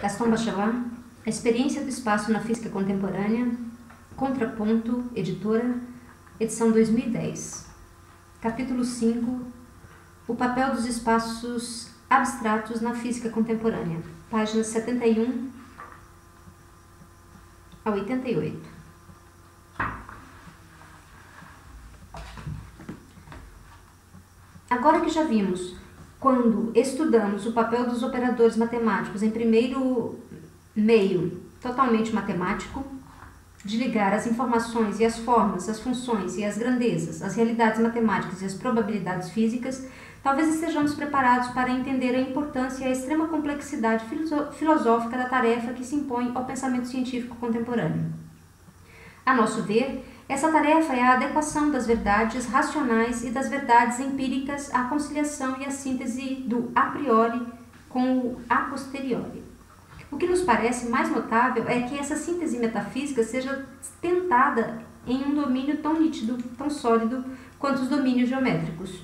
Gaston Bachelard, A Experiência do Espaço na Física Contemporânea, Contraponto, editora, edição 2010. Capítulo 5, O papel dos espaços abstratos na física contemporânea, páginas 71 a 88. Agora que já vimos, quando estudamos o papel dos operadores matemáticos em primeiro meio totalmente matemático, de ligar as informações e as formas, as funções e as grandezas, as realidades matemáticas e as probabilidades físicas, talvez estejamos preparados para entender a importância e a extrema complexidade filosófica da tarefa que se impõe ao pensamento científico contemporâneo. A nosso ver, essa tarefa é a adequação das verdades racionais e das verdades empíricas à conciliação e à síntese do a priori com o a posteriori. O que nos parece mais notável é que essa síntese metafísica seja tentada em um domínio tão nítido, tão sólido quanto os domínios geométricos.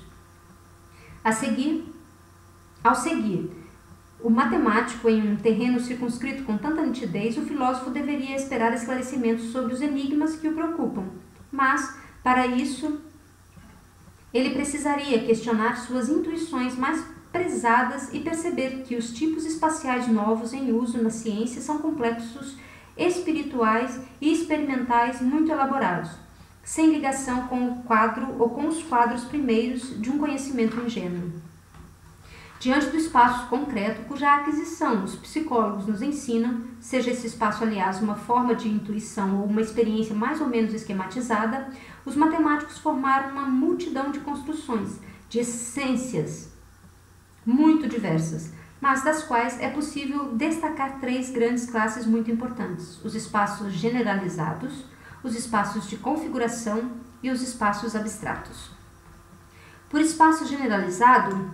Ao seguir o matemático em um terreno circunscrito com tanta nitidez, o filósofo deveria esperar esclarecimentos sobre os enigmas que o preocupam, mas, para isso, ele precisaria questionar suas intuições mais prezadas e perceber que os tipos espaciais novos em uso na ciência são complexos, espirituais e experimentais muito elaborados, sem ligação com o quadro ou com os quadros primeiros de um conhecimento ingênuo. Diante do espaço concreto, cuja aquisição os psicólogos nos ensinam, seja esse espaço, aliás, uma forma de intuição ou uma experiência mais ou menos esquematizada, os matemáticos formaram uma multidão de construções, de essências muito diversas, mas das quais é possível destacar três grandes classes muito importantes: os espaços generalizados, os espaços de configuração e os espaços abstratos. Por espaço generalizado,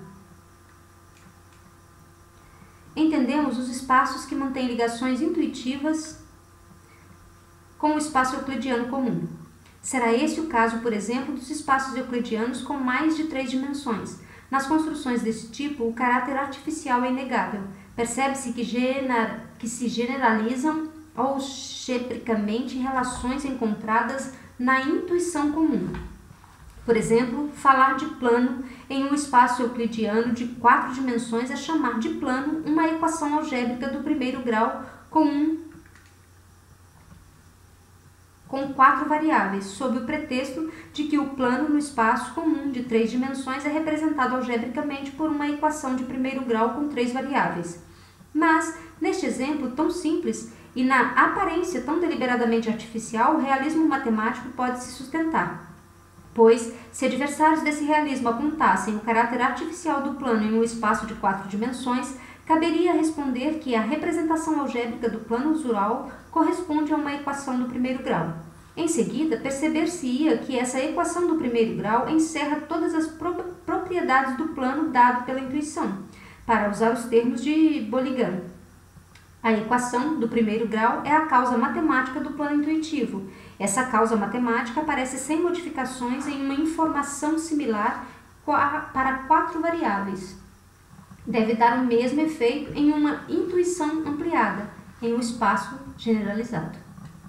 entendemos os espaços que mantêm ligações intuitivas com o espaço euclidiano comum. Será esse o caso, por exemplo, dos espaços euclidianos com mais de 3 dimensões. Nas construções desse tipo, o caráter artificial é inegável. Percebe-se que se generalizam algebricamente relações encontradas na intuição comum. Por exemplo, falar de plano em um espaço euclidiano de 4 dimensões é chamar de plano uma equação algébrica do primeiro grau com 4 variáveis, sob o pretexto de que o plano no espaço comum de 3 dimensões é representado algebricamente por uma equação de primeiro grau com 3 variáveis. Mas, neste exemplo tão simples e na aparência tão deliberadamente artificial, o realismo matemático pode se sustentar. Pois, se adversários desse realismo apontassem o caráter artificial do plano em um espaço de 4 dimensões, caberia responder que a representação algébrica do plano usual corresponde a uma equação do primeiro grau. Em seguida, perceber-se-ia que essa equação do primeiro grau encerra todas as propriedades do plano dado pela intuição, para usar os termos de Boligan. A equação do primeiro grau é a causa matemática do plano intuitivo. Essa causa matemática aparece sem modificações em uma informação similar para 4 variáveis. Deve dar o mesmo efeito em uma intuição ampliada, em um espaço generalizado.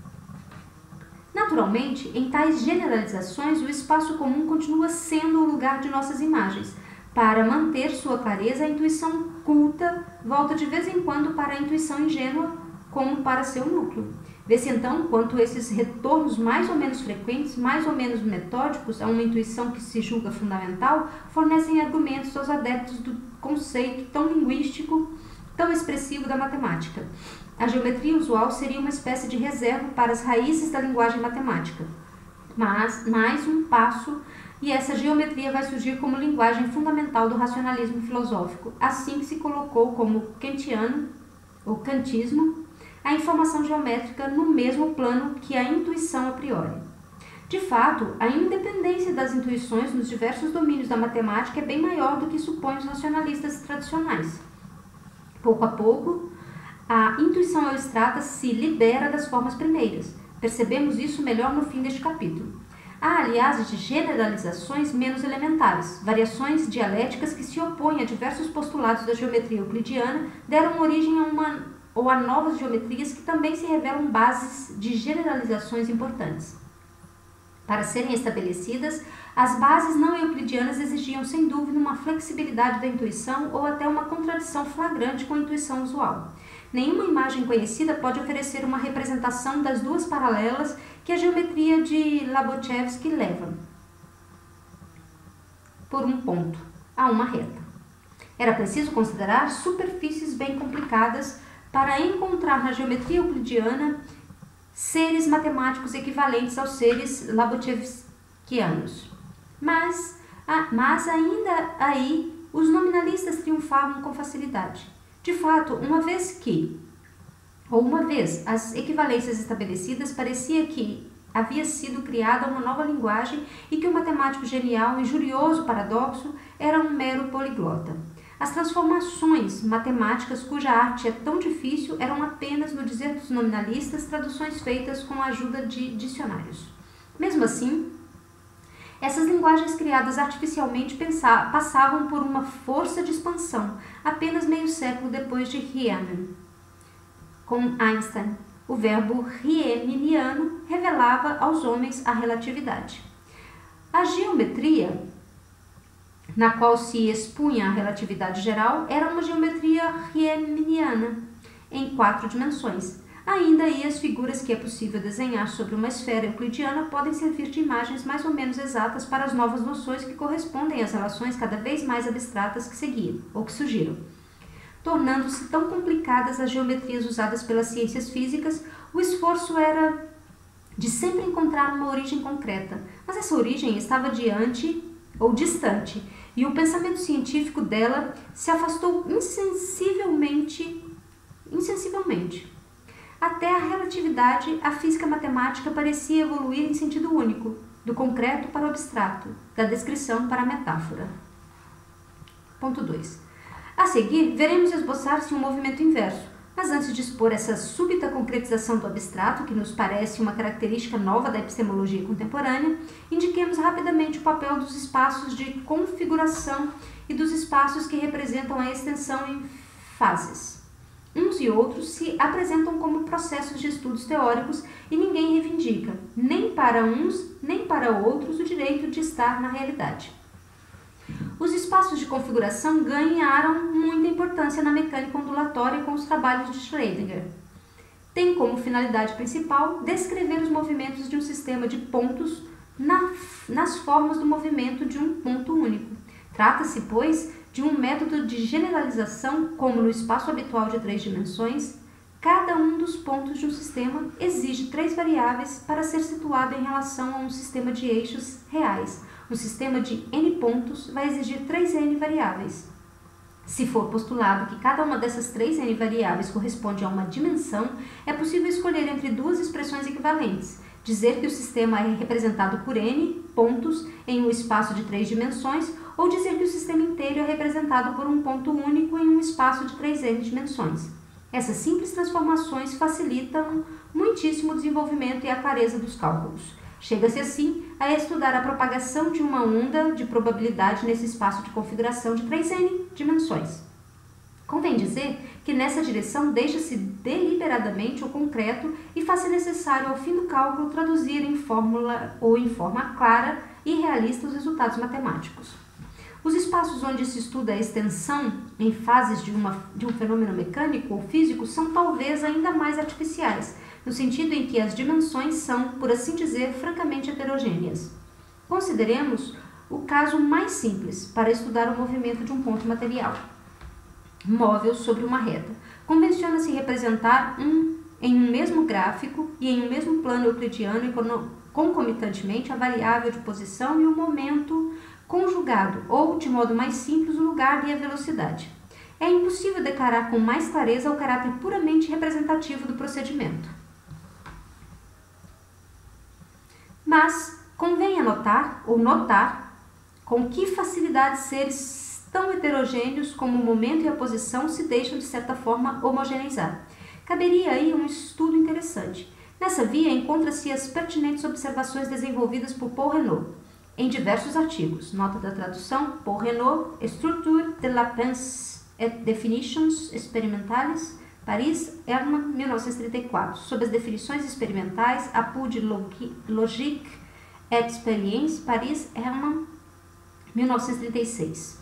Naturalmente, em tais generalizações, o espaço comum continua sendo o lugar de nossas imagens. Para manter sua clareza, a intuição culta volta de vez em quando para a intuição ingênua, como para seu núcleo. Vê-se então quanto esses retornos mais ou menos frequentes, mais ou menos metódicos a uma intuição que se julga fundamental, fornecem argumentos aos adeptos do conceito tão linguístico, tão expressivo da matemática. A geometria usual seria uma espécie de reserva para as raízes da linguagem matemática. Mas, mais um passo, e essa geometria vai surgir como linguagem fundamental do racionalismo filosófico, assim que se colocou como kantiano, ou kantismo, a informação geométrica no mesmo plano que a intuição a priori. De fato, a independência das intuições nos diversos domínios da matemática é bem maior do que supõem os racionalistas tradicionais. Pouco a pouco, a intuição abstrata se libera das formas primeiras. Percebemos isso melhor no fim deste capítulo. Há, aliás, generalizações menos elementares. Variações dialéticas que se opõem a diversos postulados da geometria euclidiana deram origem a uma ou a novas geometrias que também se revelam bases de generalizações importantes. Para serem estabelecidas, as bases não euclidianas exigiam sem dúvida uma flexibilidade da intuição ou até uma contradição flagrante com a intuição usual. Nenhuma imagem conhecida pode oferecer uma representação das duas paralelas que a geometria de Lobachevsky leva, por um ponto, a uma reta. Era preciso considerar superfícies bem complicadas para encontrar na geometria euclidiana seres matemáticos equivalentes aos seres lobachevskianos. Mas ainda aí os nominalistas triunfavam com facilidade. De fato, uma vez as equivalências estabelecidas, parecia que havia sido criada uma nova linguagem e que o matemático genial, injurioso paradoxo, era um mero poliglota. As transformações matemáticas, cuja arte é tão difícil, eram apenas, no dizer dos nominalistas, traduções feitas com a ajuda de dicionários. Mesmo assim, essas linguagens criadas artificialmente passavam por uma força de expansão, apenas meio século depois de Riemann. Com Einstein, o verbo riemanniano revelava aos homens a relatividade. A geometria, na qual se expunha a relatividade geral, era uma geometria riemanniana, em 4 dimensões. Ainda aí, as figuras que é possível desenhar sobre uma esfera euclidiana podem servir de imagens mais ou menos exatas para as novas noções que correspondem às relações cada vez mais abstratas que seguiram, ou que surgiram. Tornando-se tão complicadas as geometrias usadas pelas ciências físicas, o esforço era de sempre encontrar uma origem concreta, mas essa origem estava distante, e o pensamento científico dela se afastou insensivelmente. Até a relatividade, a física matemática parecia evoluir em sentido único, do concreto para o abstrato, da descrição para a metáfora. Ponto 2. A seguir, veremos esboçar-se um movimento inverso, mas antes de expor essa súbita concretização do abstrato, que nos parece uma característica nova da epistemologia contemporânea, indiquemos rapidamente o papel dos espaços de configuração e dos espaços que representam a extensão em fases. Uns e outros se apresentam como processos de estudos teóricos e ninguém reivindica, nem para uns nem para outros, o direito de estar na realidade. Os espaços de configuração ganharam muita importância na mecânica ondulatória com os trabalhos de Schrödinger. Tem como finalidade principal descrever os movimentos de um sistema de pontos nas formas do movimento de um ponto único. Trata-se, pois, de um método de generalização, como no espaço habitual de 3 dimensões, cada um dos pontos de um sistema exige 3 variáveis para ser situado em relação a um sistema de eixos reais. Um sistema de n pontos vai exigir 3n variáveis. Se for postulado que cada uma dessas 3n variáveis corresponde a uma dimensão, é possível escolher entre 2 expressões equivalentes. Dizer que o sistema é representado por n pontos em um espaço de 3 dimensões, ou dizer que o sistema inteiro é representado por um ponto único em um espaço de 3n dimensões. Essas simples transformações facilitam muitíssimo o desenvolvimento e a clareza dos cálculos. Chega-se assim a estudar a propagação de uma onda de probabilidade nesse espaço de configuração de 3n dimensões. Convém dizer que nessa direção deixa-se deliberadamente o concreto e faz-se necessário, ao fim do cálculo, traduzir em fórmula ou em forma clara e realista os resultados matemáticos. Os espaços onde se estuda a extensão em fases de um fenômeno mecânico ou físico são talvez ainda mais artificiais, no sentido em que as dimensões são, por assim dizer, francamente heterogêneas. Consideremos o caso mais simples para estudar o movimento de um ponto material móvel sobre uma reta. Convenciona-se representar em um mesmo gráfico e em um mesmo plano euclidiano e concomitantemente a variável de posição e o momento conjugado, ou, de modo mais simples, o lugar e a velocidade. É impossível declarar com mais clareza o caráter puramente representativo do procedimento. Mas convém notar com que facilidade seres tão heterogêneos como o momento e a posição se deixam de certa forma homogeneizar. Caberia aí um estudo interessante. Nessa via encontra-se as pertinentes observações desenvolvidas por Paul Renaud em diversos artigos. Nota da tradução: Paul Renaud, Structure de la pensée et définitions expérimentales, Paris, Hermann, 1934. Sob as definições experimentais, Appui de Logique et Expérience, Paris, Hermann, 1936.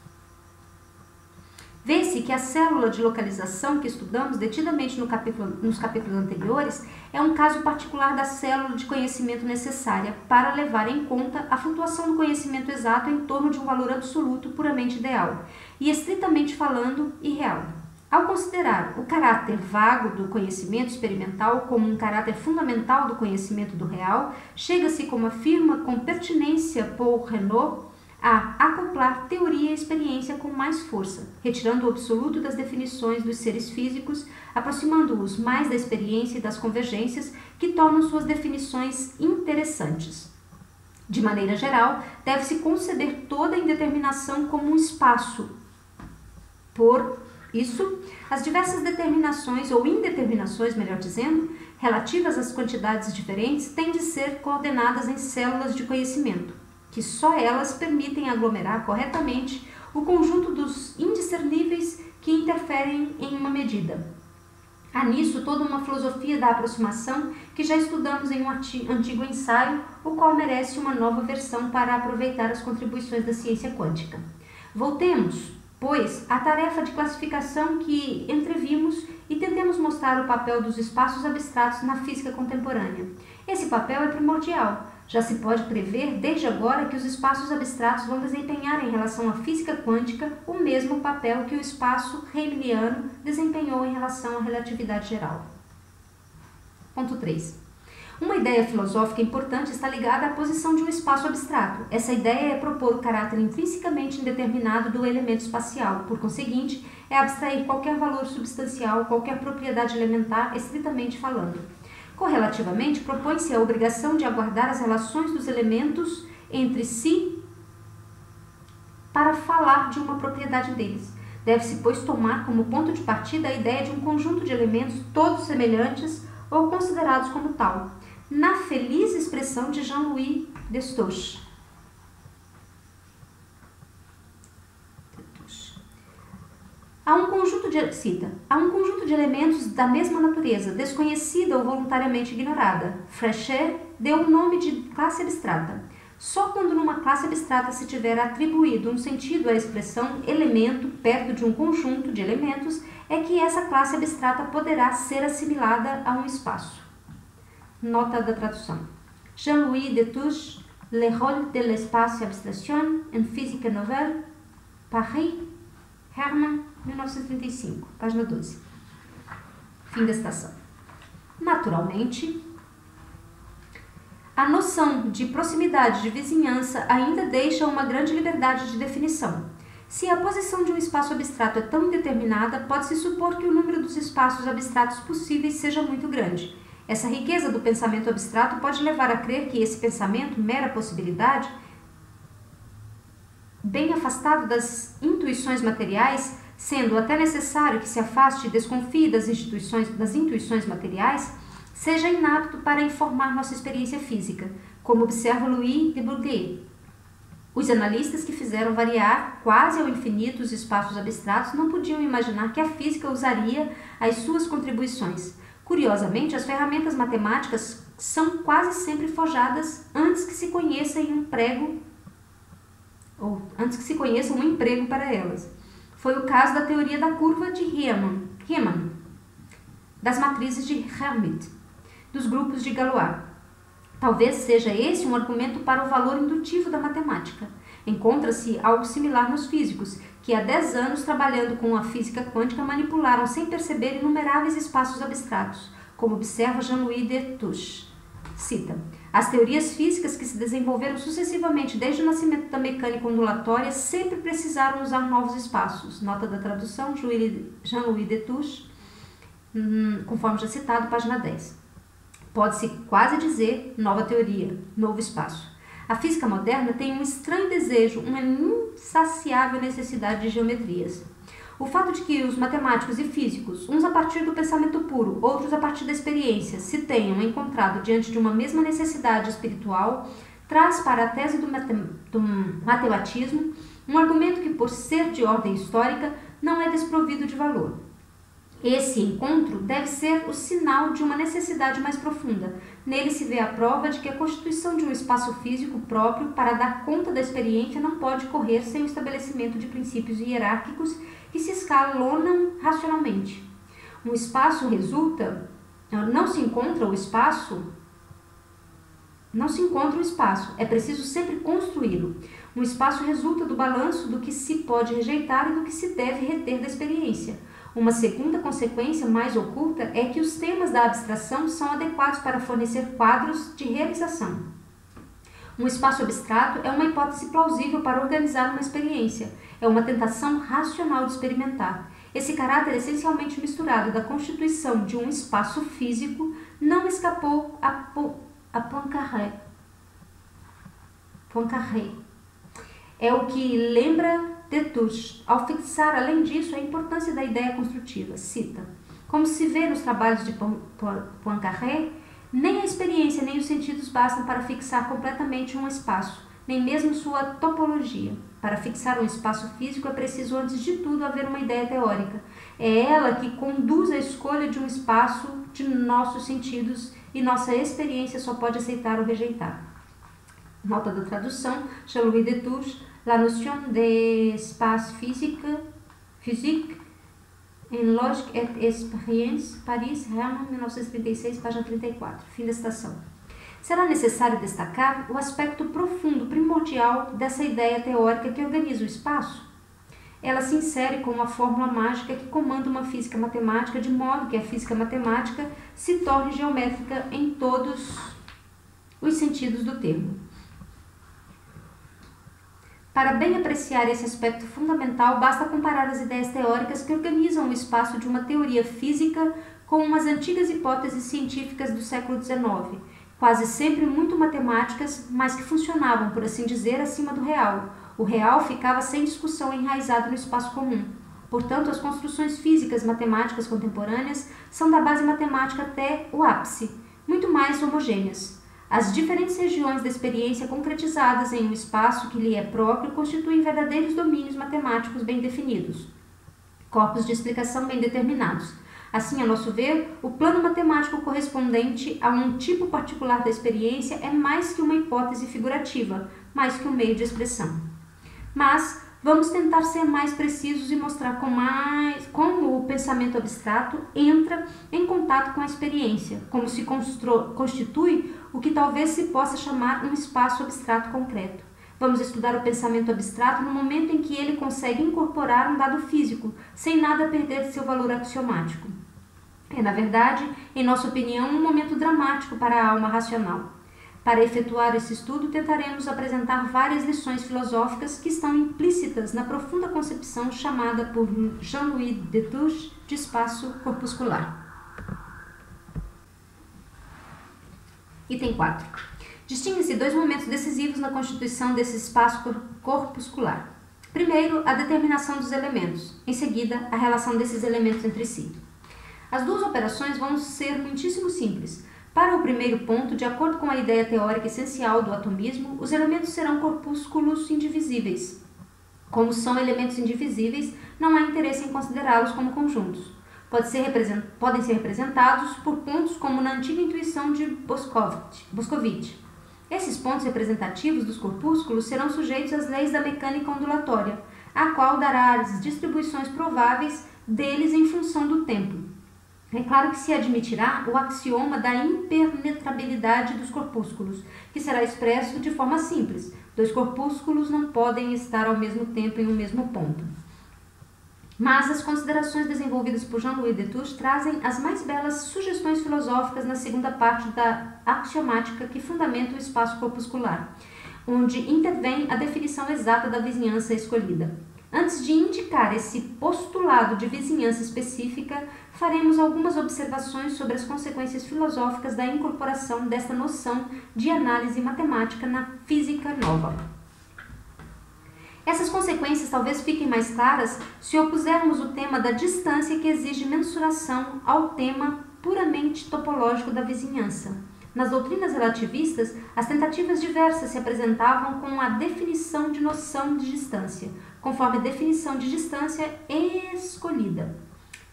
Vê-se que a célula de localização que estudamos detidamente nos capítulos anteriores é um caso particular da célula de conhecimento necessária para levar em conta a flutuação do conhecimento exato em torno de um valor absoluto puramente ideal e, estritamente falando, irreal. Ao considerar o caráter vago do conhecimento experimental como um caráter fundamental do conhecimento do real, chega-se, como afirma com pertinência Paul Renaud, a acoplar teoria e experiência com mais força, retirando o absoluto das definições dos seres físicos, aproximando-os mais da experiência e das convergências que tornam suas definições interessantes. De maneira geral, deve-se conceber toda a indeterminação como um espaço. Por isso, as diversas determinações, ou indeterminações, melhor dizendo, relativas às quantidades diferentes, têm de ser coordenadas em células de conhecimento, que só elas permitem aglomerar corretamente o conjunto dos indiscerníveis que interferem em uma medida. Há nisso toda uma filosofia da aproximação que já estudamos em um antigo ensaio, o qual merece uma nova versão para aproveitar as contribuições da ciência quântica. Voltemos, pois, à tarefa de classificação que entrevimos e tentemos mostrar o papel dos espaços abstratos na física contemporânea. Esse papel é primordial. Já se pode prever desde agora que os espaços abstratos vão desempenhar em relação à física quântica o mesmo papel que o espaço Riemanniano desempenhou em relação à relatividade geral. Ponto 3. Uma ideia filosófica importante está ligada à posição de um espaço abstrato. Essa ideia é propor o caráter intrinsecamente indeterminado do elemento espacial. Por conseguinte, é abstrair qualquer valor substancial, qualquer propriedade elementar, estritamente falando. Correlativamente, propõe-se a obrigação de aguardar as relações dos elementos entre si para falar de uma propriedade deles. Deve-se, pois, tomar como ponto de partida a ideia de um conjunto de elementos todos semelhantes ou considerados como tal, na feliz expressão de Jean-Louis Destoche. Há um conjunto de elementos da mesma natureza, desconhecida ou voluntariamente ignorada. Fréchet deu o nome de classe abstrata. Só quando numa classe abstrata se tiver atribuído um sentido à expressão elemento perto de um conjunto de elementos é que essa classe abstrata poderá ser assimilada a um espaço. Nota da tradução. Jean-Louis Destouches, Le rôle de l'espace abstraction en physique nouvelle, Paris, Hermann, 1935, página 12. Fim da citação. Naturalmente, a noção de proximidade de vizinhança ainda deixa uma grande liberdade de definição. Se a posição de um espaço abstrato é tão indeterminada, pode-se supor que o número dos espaços abstratos possíveis seja muito grande. Essa riqueza do pensamento abstrato pode levar a crer que esse pensamento, mera possibilidade, bem afastado das intuições materiais, sendo até necessário que se afaste e desconfie das intuições materiais, seja inapto para informar nossa experiência física, como observa Louis de Broglie. Os analistas que fizeram variar quase ao infinito os espaços abstratos não podiam imaginar que a física usaria as suas contribuições. Curiosamente, as ferramentas matemáticas são quase sempre forjadas antes que se conheça um emprego para elas. Foi o caso da teoria da curva de Riemann, das matrizes de Hermite, dos grupos de Galois. Talvez seja esse um argumento para o valor indutivo da matemática. Encontra-se algo similar nos físicos, que há 10 anos, trabalhando com a física quântica, manipularam sem perceber inumeráveis espaços abstratos, como observa Jean-Louis Destouches. Cita: as teorias físicas que se desenvolveram sucessivamente desde o nascimento da mecânica ondulatória sempre precisaram usar novos espaços. Nota da tradução, Jean-Louis Destouches, conforme já citado, página 10. Pode-se quase dizer nova teoria, novo espaço. A física moderna tem um estranho desejo, uma insaciável necessidade de geometrias. O fato de que os matemáticos e físicos, uns a partir do pensamento puro, outros a partir da experiência, se tenham encontrado diante de uma mesma necessidade espiritual, traz para a tese do matematismo um argumento que, por ser de ordem histórica, não é desprovido de valor. Esse encontro deve ser o sinal de uma necessidade mais profunda. Nele se vê a prova de que a constituição de um espaço físico próprio para dar conta da experiência não pode correr sem o estabelecimento de princípios hierárquicos que se escalonam racionalmente. Um espaço resulta... Não se encontra o espaço, é preciso sempre construí-lo. Um espaço resulta do balanço do que se pode rejeitar e do que se deve reter da experiência. Uma segunda consequência mais oculta é que os temas da abstração são adequados para fornecer quadros de realização. Um espaço abstrato é uma hipótese plausível para organizar uma experiência, é uma tentação racional de experimentar. Esse caráter essencialmente misturado da constituição de um espaço físico não escapou a Poincaré. É o que lembra Destouches, ao fixar, além disso, a importância da ideia construtiva. Cita: como se vê nos trabalhos de Poincaré, nem a experiência nem os sentidos bastam para fixar completamente um espaço, nem mesmo sua topologia. Para fixar um espaço físico é preciso, antes de tudo, haver uma ideia teórica. É ela que conduz a escolha de um espaço de nossos sentidos e nossa experiência só pode aceitar ou rejeitar. Nota da tradução, Jean-Louis Destouches, La notion d'espace physique en Logique et Expérience, Paris, Hermann, 1936, página 34. Fim da citação. Será necessário destacar o aspecto profundo, primordial dessa ideia teórica que organiza o espaço. Ela se insere como uma fórmula mágica que comanda uma física matemática, de modo que a física matemática se torne geométrica em todos os sentidos do termo. Para bem apreciar esse aspecto fundamental, basta comparar as ideias teóricas que organizam o espaço de uma teoria física com as antigas hipóteses científicas do século XIX, quase sempre muito matemáticas, mas que funcionavam, por assim dizer, acima do real. O real ficava sem discussão enraizado no espaço comum. Portanto, as construções físicas matemáticas contemporâneas são da base matemática até o ápice, muito mais homogêneas. As diferentes regiões da experiência concretizadas em um espaço que lhe é próprio constituem verdadeiros domínios matemáticos bem definidos, corpos de explicação bem determinados. Assim, a nosso ver, o plano matemático correspondente a um tipo particular da experiência é mais que uma hipótese figurativa, mais que um meio de expressão. Mas vamos tentar ser mais precisos e mostrar como o pensamento abstrato entra em contato com a experiência, como se constitui o que talvez se possa chamar um espaço abstrato concreto. Vamos estudar o pensamento abstrato no momento em que ele consegue incorporar um dado físico, sem nada perder de seu valor axiomático. É, na verdade, em nossa opinião, um momento dramático para a alma racional. Para efetuar esse estudo, tentaremos apresentar várias lições filosóficas que estão implícitas na profunda concepção chamada por Jean-Louis Destouches de espaço corpuscular. Item 4. Distinguem-se dois momentos decisivos na constituição desse espaço corpuscular. Primeiro, a determinação dos elementos. Em seguida, a relação desses elementos entre si. As duas operações vão ser muitíssimo simples. Para o primeiro ponto, de acordo com a ideia teórica essencial do atomismo, os elementos serão corpúsculos indivisíveis. Como são elementos indivisíveis, não há interesse em considerá-los como conjuntos. Podem ser representados por pontos como na antiga intuição de Boscovich. Esses pontos representativos dos corpúsculos serão sujeitos às leis da mecânica ondulatória, a qual dará as distribuições prováveis deles em função do tempo. É claro que se admitirá o axioma da impenetrabilidade dos corpúsculos, que será expresso de forma simples. Dois corpúsculos não podem estar ao mesmo tempo em um mesmo ponto. Mas as considerações desenvolvidas por Jean-Louis Destouches trazem as mais belas sugestões filosóficas na segunda parte da axiomática que fundamenta o espaço corpuscular, onde intervém a definição exata da vizinhança escolhida. Antes de indicar esse postulado de vizinhança específica, faremos algumas observações sobre as consequências filosóficas da incorporação desta noção de análise matemática na física nova. Essas consequências talvez fiquem mais claras se opusermos o tema da distância que exige mensuração ao tema puramente topológico da vizinhança. Nas doutrinas relativistas, as tentativas diversas se apresentavam com a definição de noção de distância, conforme a definição de distância escolhida.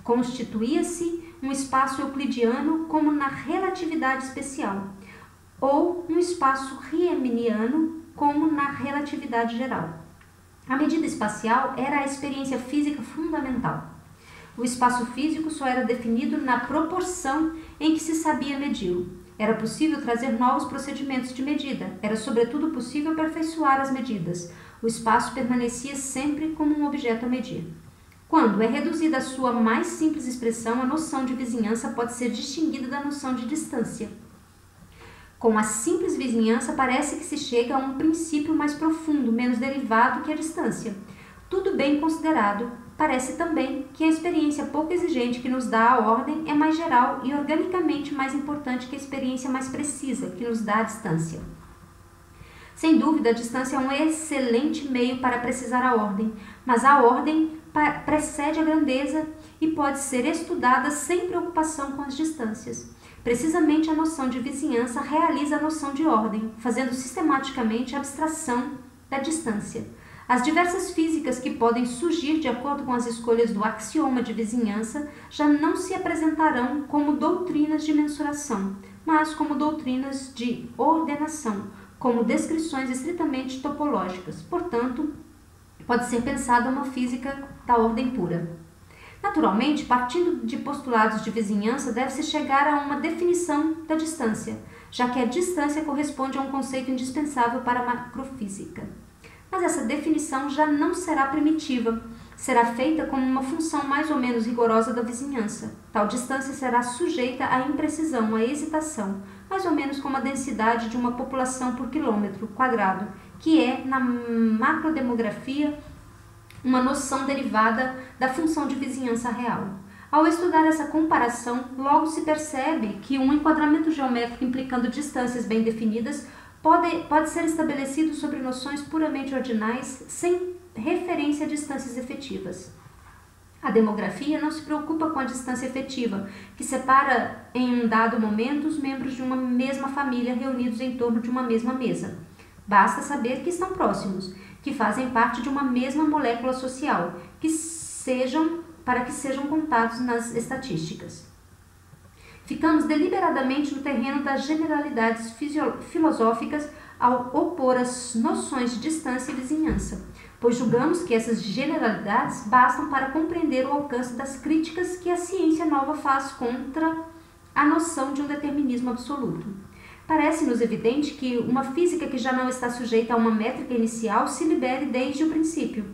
Constituía-se um espaço euclidiano como na relatividade especial, ou um espaço riemanniano como na relatividade geral. A medida espacial era a experiência física fundamental. O espaço físico só era definido na proporção em que se sabia medi-lo. Era possível trazer novos procedimentos de medida. Era, sobretudo, possível aperfeiçoar as medidas. O espaço permanecia sempre como um objeto a medir. Quando é reduzida à sua mais simples expressão, a noção de vizinhança pode ser distinguida da noção de distância. Com a simples vizinhança, parece que se chega a um princípio mais profundo, menos derivado que a distância. Tudo bem considerado, parece também que a experiência pouco exigente que nos dá a ordem é mais geral e organicamente mais importante que a experiência mais precisa, que nos dá a distância. Sem dúvida, a distância é um excelente meio para precisar a ordem, mas a ordem precede a grandeza e pode ser estudada sem preocupação com as distâncias. Precisamente a noção de vizinhança realiza a noção de ordem, fazendo sistematicamente a abstração da distância. As diversas físicas que podem surgir de acordo com as escolhas do axioma de vizinhança já não se apresentarão como doutrinas de mensuração, mas como doutrinas de ordenação, como descrições estritamente topológicas. Portanto, pode ser pensada uma física da ordem pura. Naturalmente, partindo de postulados de vizinhança, deve-se chegar a uma definição da distância, já que a distância corresponde a um conceito indispensável para a macrofísica. Mas essa definição já não será primitiva, será feita como uma função mais ou menos rigorosa da vizinhança. Tal distância será sujeita à imprecisão, à hesitação, mais ou menos como a densidade de uma população por quilômetro quadrado, que é, na macrodemografia, uma noção derivada da função de vizinhança real. Ao estudar essa comparação, logo se percebe que um enquadramento geométrico implicando distâncias bem definidas pode ser estabelecido sobre noções puramente ordinais, sem referência a distâncias efetivas. A demografia não se preocupa com a distância efetiva, que separa em um dado momento os membros de uma mesma família reunidos em torno de uma mesma mesa. Basta saber que estão próximos, que fazem parte de uma mesma molécula social, para que sejam contados nas estatísticas. Ficamos deliberadamente no terreno das generalidades filosóficas ao opor as noções de distância e vizinhança, pois julgamos que essas generalidades bastam para compreender o alcance das críticas que a ciência nova faz contra a noção de um determinismo absoluto. Parece-nos evidente que uma física que já não está sujeita a uma métrica inicial se libere desde o princípio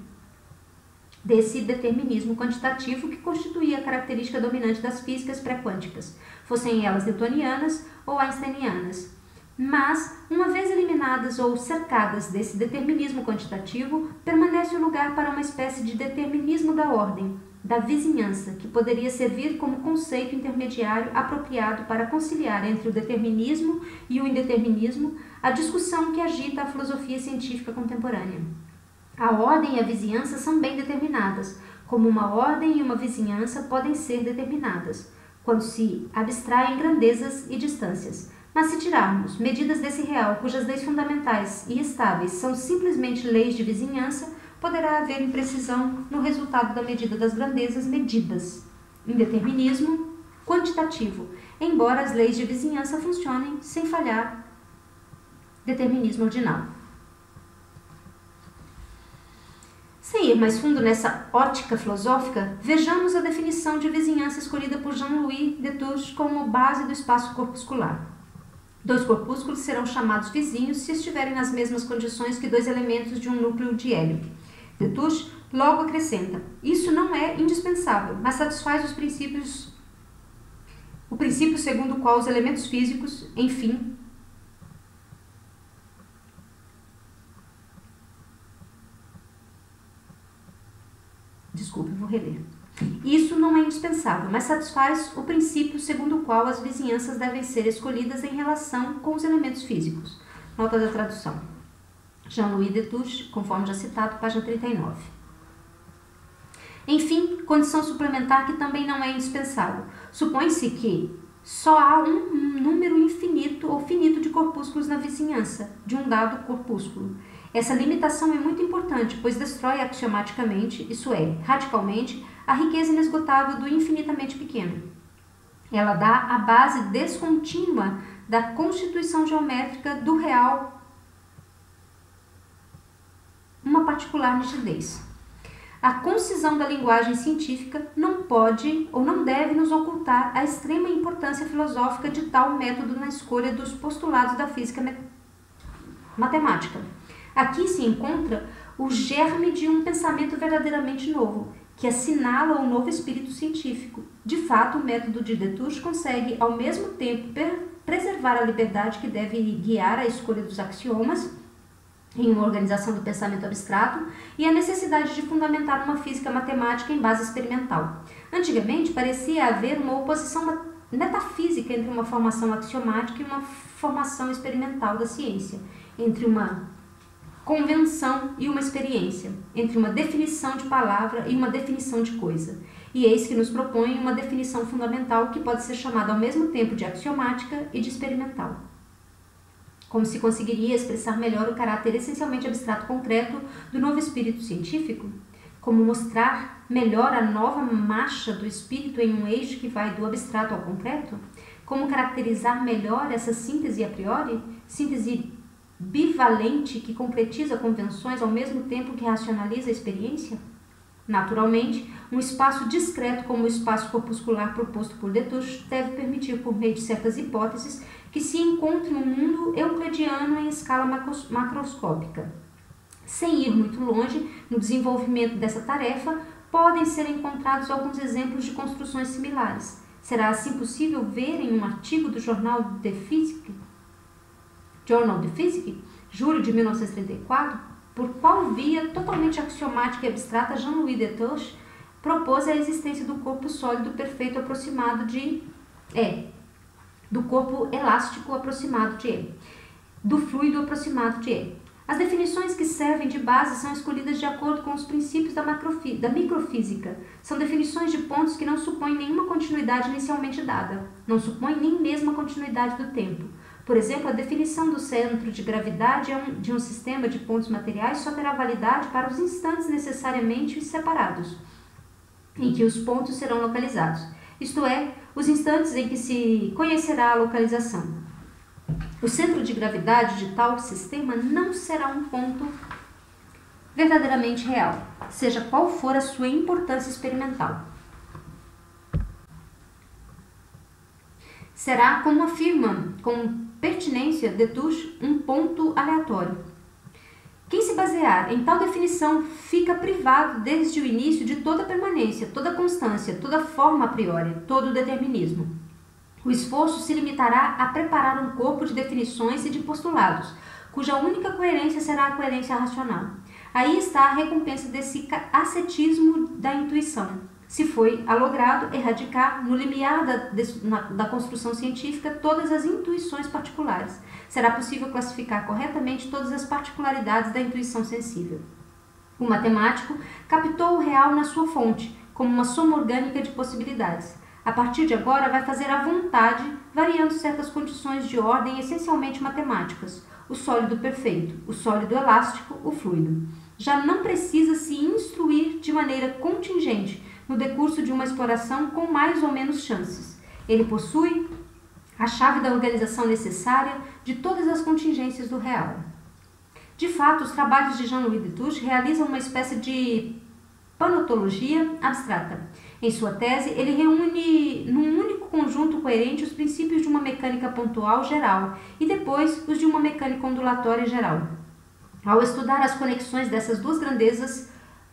desse determinismo quantitativo que constituía a característica dominante das físicas pré-quânticas, fossem elas newtonianas ou einsteinianas. Mas, uma vez eliminadas ou cercadas desse determinismo quantitativo, permanece o lugar para uma espécie de determinismo da ordem, da vizinhança, que poderia servir como conceito intermediário apropriado para conciliar entre o determinismo e o indeterminismo a discussão que agita a filosofia científica contemporânea. A ordem e a vizinhança são bem determinadas, como uma ordem e uma vizinhança podem ser determinadas, quando se abstraem grandezas e distâncias. Mas se tirarmos medidas desse real, cujas leis fundamentais e estáveis são simplesmente leis de vizinhança, poderá haver imprecisão no resultado da medida das grandezas medidas, indeterminismo quantitativo, embora as leis de vizinhança funcionem sem falhar determinismo ordinal. Sem ir mais fundo nessa ótica filosófica, vejamos a definição de vizinhança escolhida por Jean-Louis Destouches como base do espaço corpuscular. Dois corpúsculos serão chamados vizinhos se estiverem nas mesmas condições que dois elementos de um núcleo de hélio. Destouches logo acrescenta: isso não é indispensável, mas satisfaz o princípio segundo o qual os elementos físicos, enfim, vou reler. Isso não é indispensável, mas satisfaz o princípio segundo o qual as vizinhanças devem ser escolhidas em relação com os elementos físicos. Nota da tradução. Jean-Louis Destouches, conforme já citado, página 39. Enfim, condição suplementar que também não é indispensável. Supõe-se que só há um número infinito ou finito de corpúsculos na vizinhança de um dado corpúsculo. Essa limitação é muito importante, pois destrói axiomaticamente, isso é, radicalmente, a riqueza inesgotável do infinitamente pequeno. Ela dá a base descontínua da constituição geométrica do real uma particular nitidez. A concisão da linguagem científica não pode ou não deve nos ocultar a extrema importância filosófica de tal método na escolha dos postulados da física matemática. Aqui se encontra o germe de um pensamento verdadeiramente novo, que assinala o novo espírito científico. De fato, o método de Destouches consegue, ao mesmo tempo, preservar a liberdade que deve guiar a escolha dos axiomas em uma organização do pensamento abstrato e a necessidade de fundamentar uma física matemática em base experimental. Antigamente, parecia haver uma oposição metafísica entre uma formação axiomática e uma formação experimental da ciência, entre uma convenção e uma experiência, entre uma definição de palavra e uma definição de coisa. E eis que nos propõe uma definição fundamental que pode ser chamada ao mesmo tempo de axiomática e de experimental. Como se conseguiria expressar melhor o caráter essencialmente abstrato concreto do novo espírito científico? Como mostrar melhor a nova marcha do espírito em um eixo que vai do abstrato ao concreto? Como caracterizar melhor essa síntese a priori, síntese bivalente que concretiza convenções ao mesmo tempo que racionaliza a experiência? Naturalmente, um espaço discreto como o espaço corpuscular proposto por Destouches deve permitir, por meio de certas hipóteses, que se encontre um mundo euclidiano em escala macroscópica. Sem ir muito longe no desenvolvimento dessa tarefa, podem ser encontrados alguns exemplos de construções similares. Será assim possível ver em um artigo do Journal de Physique, julho de 1934, por qual via totalmente axiomática e abstrata Jean-Louis Destouches propôs a existência do corpo sólido perfeito aproximado de E, do corpo elástico aproximado de E, do fluido aproximado de E. As definições que servem de base são escolhidas de acordo com os princípios da microfísica. São definições de pontos que não supõem nenhuma continuidade inicialmente dada, não supõem nem mesmo a continuidade do tempo. Por exemplo, a definição do centro de gravidade de um sistema de pontos materiais só terá validade para os instantes necessariamente separados, em que os pontos serão localizados, isto é, os instantes em que se conhecerá a localização. O centro de gravidade de tal sistema não será um ponto verdadeiramente real, seja qual for a sua importância experimental. Será, como afirma com pertinência Destouches, um ponto aleatório. Quem se basear em tal definição fica privado desde o início de toda permanência, toda constância, toda forma a priori, todo determinismo. O esforço se limitará a preparar um corpo de definições e de postulados, cuja única coerência será a coerência racional. Aí está a recompensa desse ascetismo da intuição. Se foi logrado erradicar no limiar da construção científica todas as intuições particulares, será possível classificar corretamente todas as particularidades da intuição sensível. O matemático captou o real na sua fonte, como uma soma orgânica de possibilidades. A partir de agora vai fazer à vontade, variando certas condições de ordem essencialmente matemáticas, o sólido perfeito, o sólido elástico, o fluido. Já não precisa se instruir de maneira contingente no decurso de uma exploração com mais ou menos chances. Ele possui a chave da organização necessária de todas as contingências do real. De fato, os trabalhos de Jean-Louis Destouches realizam uma espécie de panotologia abstrata. Em sua tese, ele reúne num único conjunto coerente os princípios de uma mecânica pontual geral e depois os de uma mecânica ondulatória geral. Ao estudar as conexões dessas duas grandezas,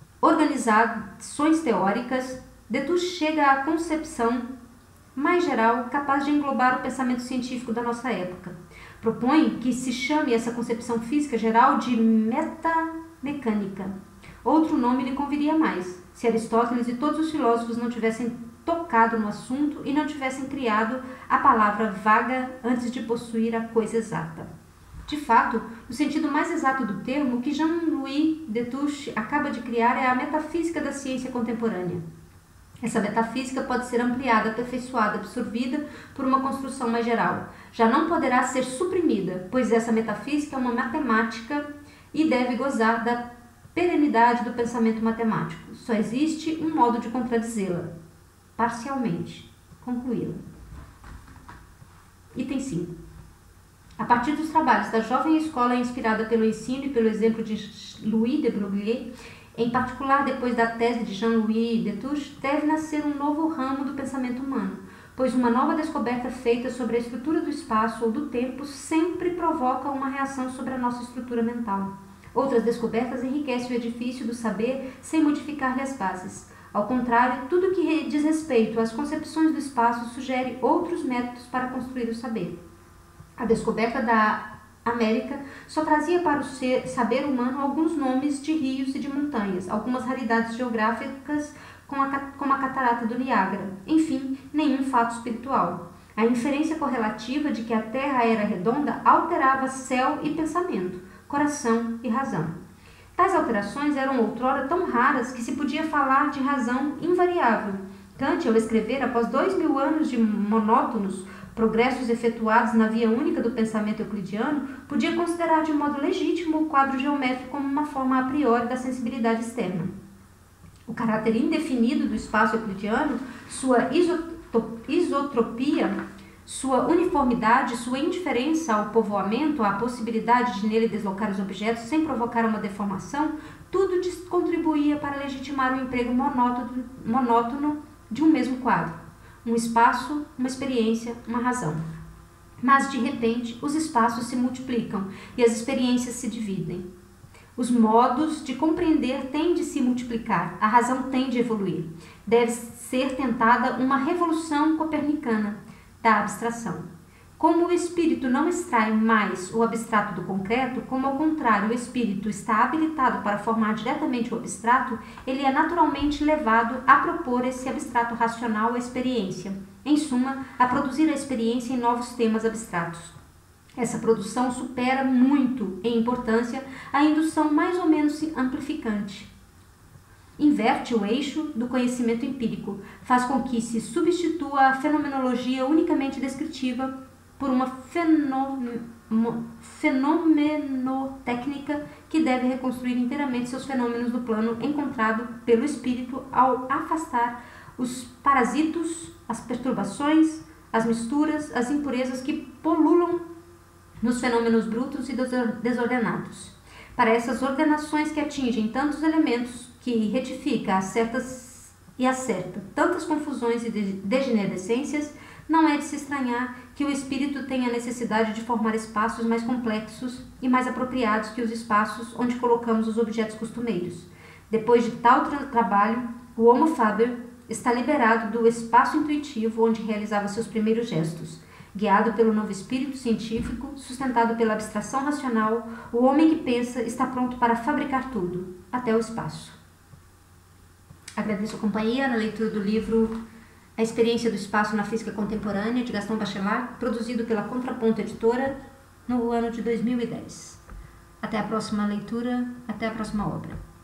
organizações teóricas, Destouches chega à concepção mais geral capaz de englobar o pensamento científico da nossa época. Propõe que se chame essa concepção física geral de metamecânica. Outro nome lhe conviria mais, se Aristóteles e todos os filósofos não tivessem tocado no assunto e não tivessem criado a palavra vaga antes de possuir a coisa exata. De fato, no sentido mais exato do termo, o que Jean-Louis Destouches acaba de criar é a metafísica da ciência contemporânea. Essa metafísica pode ser ampliada, aperfeiçoada, absorvida por uma construção mais geral. Já não poderá ser suprimida, pois essa metafísica é uma matemática e deve gozar da perenidade do pensamento matemático. Só existe um modo de contradizê-la, parcialmente, concluí-la. Item 5. A partir dos trabalhos da jovem escola inspirada pelo ensino e pelo exemplo de Louis de Broglie, em particular depois da tese de Jean-Louis Destouches, deve nascer um novo ramo do pensamento humano, pois uma nova descoberta feita sobre a estrutura do espaço ou do tempo sempre provoca uma reação sobre a nossa estrutura mental. Outras descobertas enriquecem o edifício do saber sem modificar-lhe as bases. Ao contrário, tudo que diz respeito às concepções do espaço sugere outros métodos para construir o saber. A descoberta da América só trazia para o saber humano alguns nomes de rios e de montanhas, algumas raridades geográficas como a catarata do Niágara, enfim, nenhum fato espiritual. A inferência correlativa de que a Terra era redonda alterava céu e pensamento, coração e razão. Tais alterações eram outrora tão raras que se podia falar de razão invariável. Kant, ao escrever após 2000 anos de monótonos progressos efetuados na via única do pensamento euclidiano, podia considerar de modo legítimo o quadro geométrico como uma forma a priori da sensibilidade externa. O caráter indefinido do espaço euclidiano, sua isotropia, sua uniformidade, sua indiferença ao povoamento, à possibilidade de nele deslocar os objetos sem provocar uma deformação, tudo contribuía para legitimar o emprego monótono de um mesmo quadro. Um espaço, uma experiência, uma razão. Mas, de repente, os espaços se multiplicam e as experiências se dividem. Os modos de compreender têm de se multiplicar, a razão tem de evoluir. Deve ser tentada uma revolução copernicana da abstração. Como o espírito não extrai mais o abstrato do concreto, como ao contrário o espírito está habilitado para formar diretamente o abstrato, ele é naturalmente levado a propor esse abstrato racional à experiência, em suma, a produzir a experiência em novos temas abstratos. Essa produção supera muito em importância a indução mais ou menos amplificante. Inverte o eixo do conhecimento empírico, faz com que se substitua a fenomenologia unicamente descritiva por uma fenomenotécnica que deve reconstruir inteiramente seus fenômenos do plano encontrado pelo espírito ao afastar os parasitos, as perturbações, as misturas, as impurezas que polulam nos fenômenos brutos e desordenados. Para essas ordenações que atingem tantos elementos, que retifica, acerta e acerta tantas confusões e degenerescências, não é de se estranhar que o espírito tenha necessidade de formar espaços mais complexos e mais apropriados que os espaços onde colocamos os objetos costumeiros. Depois de tal trabalho, o Homo faber está liberado do espaço intuitivo onde realizava seus primeiros gestos. Guiado pelo novo espírito científico, sustentado pela abstração racional, o homem que pensa está pronto para fabricar tudo, até o espaço. Agradeço a companhia na leitura do livro A Experiência do Espaço na Física Contemporânea, de Gaston Bachelard, produzido pela Contraponto Editora no ano de 2010. Até a próxima leitura, até a próxima obra.